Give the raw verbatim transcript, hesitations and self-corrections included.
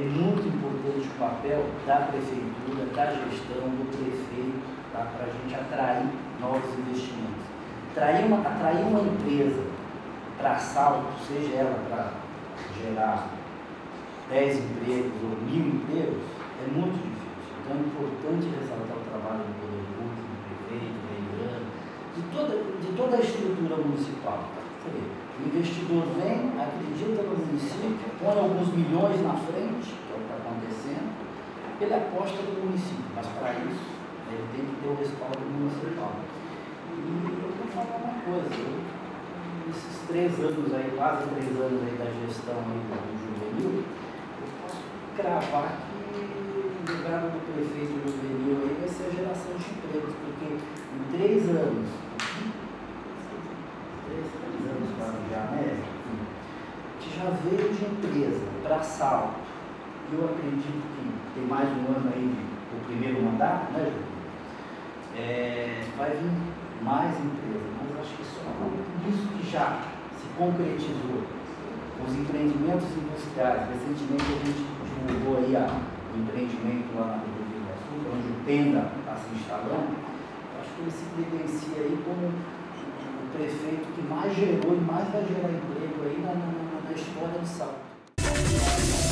muito importante o papel da prefeitura, da gestão, do prefeito, tá? Para a gente atrair novos investimentos. Atrair uma, atrair uma empresa para Salto, seja ela para gerar dez empregos ou mil empregos, é muito difícil. Então é importante ressaltar o trabalho do poder público, do prefeito, da Irã, de toda, de toda a estrutura municipal. O investidor vem, acredita no município, põe alguns milhões na frente, que é o que está acontecendo, ele aposta no município, mas para isso ele tem que ter o respaldo municipal. E eu vou falar uma coisa, eu, esses três anos aí, quase três anos aí da gestão aí do, do Juvenil, eu posso cravar que o legado do prefeito Juvenil aí vai ser a geração de empregos, porque em três anos, já, né? Que já veio de empresa para Salto, e eu acredito que tem mais um ano aí do primeiro mandato, né, Júlio? É, vai vir mais empresas, mas acho que só isso que já se concretizou. Os empreendimentos industriais, recentemente a gente divulgou aí a, o empreendimento lá na Rodovia do Sul, onde o Tenda está se instalando. Acho que ele se credencia aí como prefeito que mais gerou e mais vai gerar emprego aí na, na, na história de Salto.